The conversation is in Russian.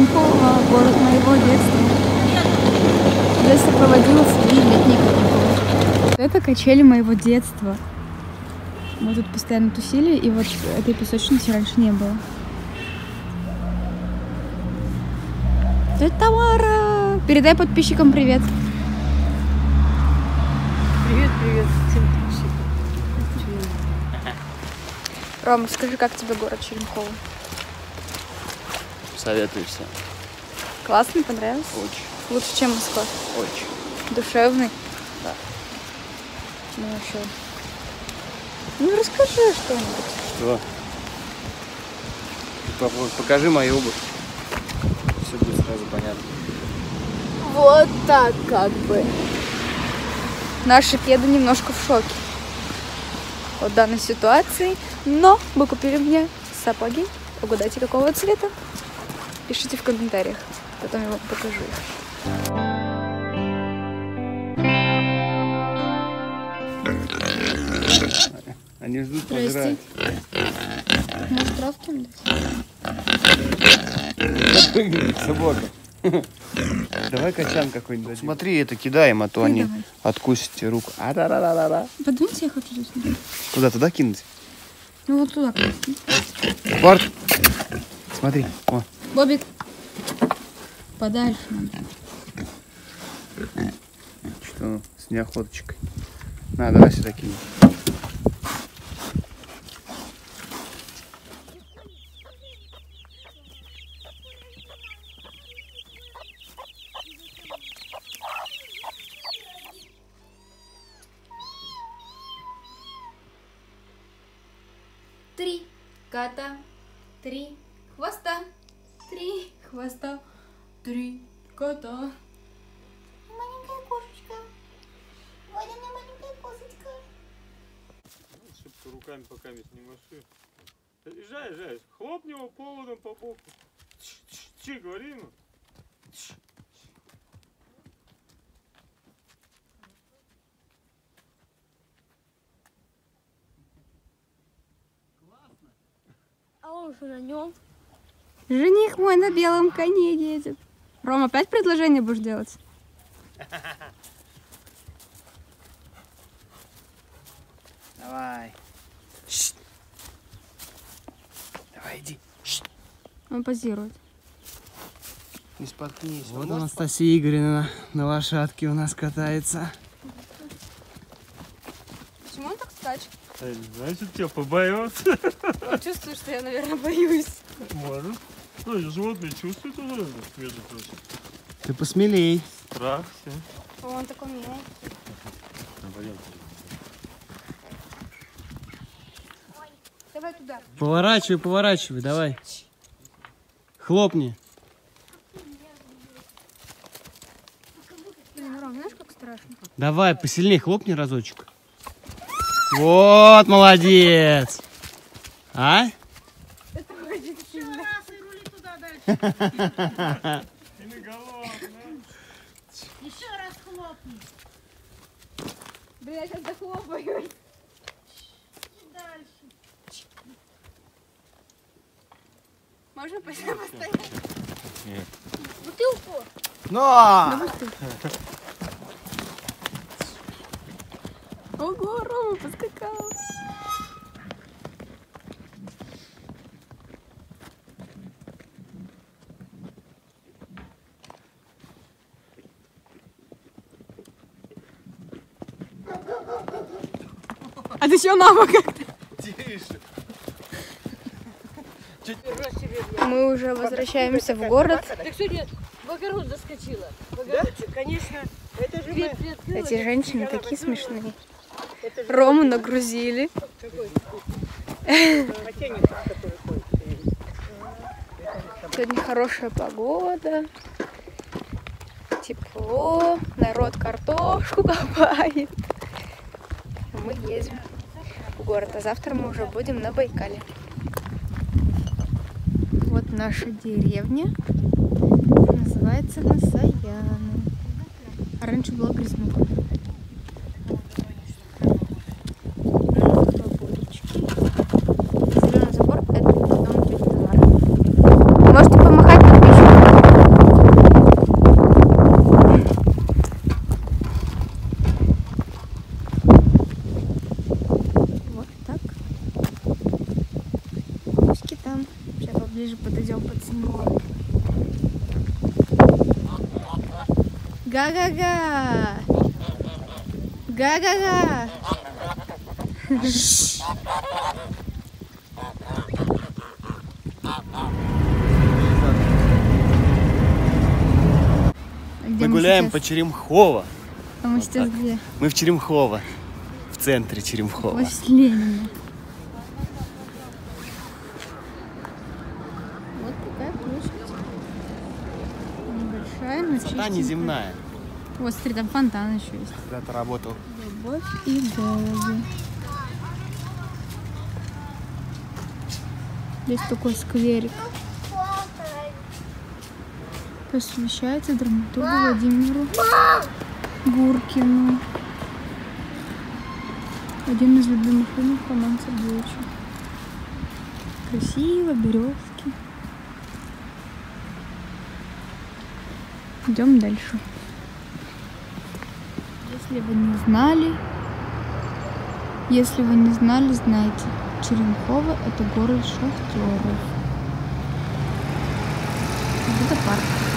Черемхово, город моего детства. Здесь я проводила свои летние каникулы. Это качели моего детства. Мы тут постоянно тусили, и вот этой песочницы раньше не было. Это Тамара! Передай подписчикам привет. Привет, привет всем подписчикам. Ром, скажи, как тебе город Черемхово? Советую всем. Классный, понравился? Очень. Лучше, чем Москва? Очень. Душевный? Да. Ну, еще. Ну, расскажи что-нибудь. Что? Покажи мою обувь. Все будет сразу понятно. Вот так как бы. Наши кеды немножко в шоке от данной ситуации, но мы купили мне сапоги. Угадайте, какого цвета? Пишите в комментариях, потом я вам покажу их. Они ждут пожрать. Может, травки им дать? Собака. Давай качан какой-нибудь. Смотри, это кидаем, а то они давай. откусят тебе руку. А-да-да-да-да. Подвиньте, я хочу здесь. Куда, туда кинуть? Ну вот туда. Борт. Смотри. О. Бобик. Подальше надо. Что с неохоточкой. На, давай сюда кинем. Три кота, три хвоста, три хвоста, три кота. Маленькая кошечка. Ваня, у меня маленькая кошечка. Чтоб ты руками пока не маши. Езжай. Хлопни его поводом по боку. Чи, говори ему. А он же на нем. Жених мой на белом коне едет. Ром, опять предложение будешь делать? Давай. Давай, иди. Он позирует. Не споткнись. Вот Анастасия Игоревна на лошадке у нас катается. Почему он так скачет? Значит, тебя побоялся. Он чувствует, что я, наверное, боюсь. Может. Ну, животные чувствуют уже, между прочим. Ты посмелей. Страх, все. Он такой милый. Давай туда. Поворачивай, давай. Хлопни. Блин, Ром, знаешь, как страшно? Давай, посильнее хлопни разочек. Вот, молодец. А? Еще раз хлопни. Блин, я сейчас захлопаю. И дальше. Можно постоять? Бутылку. Но! Ого, Рома поскакал. А ты что, мама, как-то? Тише. Мы уже возвращаемся в город. Так сегодня в огород заскочила. В огород. Да, конечно. Это же Дверь приоткрыла. Эти женщины такие смешные. Рому нагрузили. Сегодня хорошая погода. Тепло. Народ картошку копает. Мы едем в город. А завтра мы уже будем на Байкале. Вот наша деревня. Называется она Саяны. А раньше была Грязнука. Зеленый забор — это дом тети Тамары. Можете помахать подписчикам. ближе подойдем под Симон. Га-га-га! Га-га-га! Мы гуляем по Черемхово. А мы сейчас где? Мы в Черемхово. В центре Черемхово. Площадь Ленина. Вот такая площадь. Небольшая, но Красота чистенькая. неземная. Вот, смотри, там фонтан еще есть. Когда-то работал. Любовь и голуби. Здесь такой скверик. Посвящается драматургу Владимиру Гуркину. Один из любимых фильмов Роман Сергеевича. Красиво, березки. Идем дальше. Если вы не знали, знайте. Черемхово — это город шахтеров. Вот это парк.